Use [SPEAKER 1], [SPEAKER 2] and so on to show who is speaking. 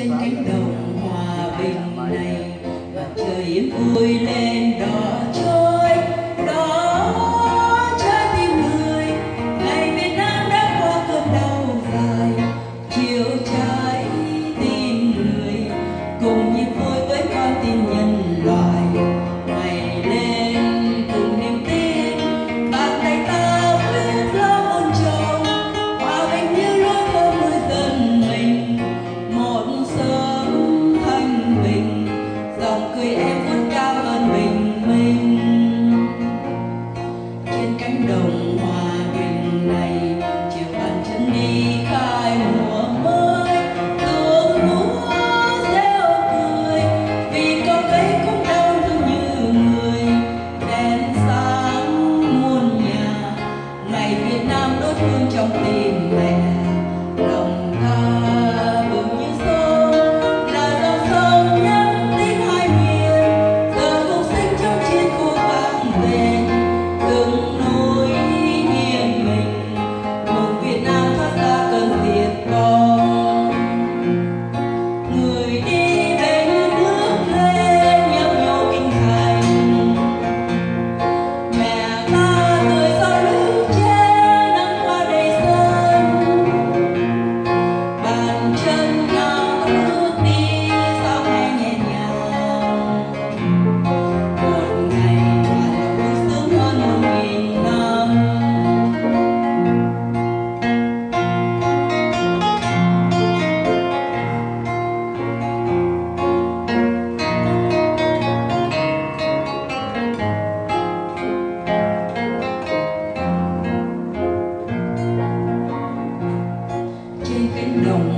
[SPEAKER 1] trên cánh đồng hòa bình này, và trời yên vui lên đỏ trôi, đó trái tim người. Ngày Việt Nam đã qua cơn đau dài, chiều trái tim người, cùng nhịp vui với con tim nhân loại. Ngày lên cùng niềm tin, bàn tay ta quyết lo ôn trầu, hòa bình như lối thơ người dân mình. Một sớm thanh bình, dòng cười em vút cao hơn bình minh. Trên cánh đồng hòa bình này, chiều bàn chân đi khai mùa mới. Thương múa reo cười, vì có cây cũng đau thương như người. Đèn sáng muôn nhà, ngày Việt Nam đốt hương trong tim mẹ. Lòng ta bừng như sông, là dòng sông nhắn tin hai miền. Giờ phục sinh trong chiến khu vang lên, từng núi nghiêng mình, mừng Việt Nam thoát ra cơn diệt vong. Người đi về như nước lên nhấp nhô kinh thành, mẹ ta cười sau lưng che nắng qua đầy sân. Bàn chân nào có bước đi sao nghe nhẹ nhàng, một ngày mà lòng vui sướng hơn 1000 năm. Trên cánh đồng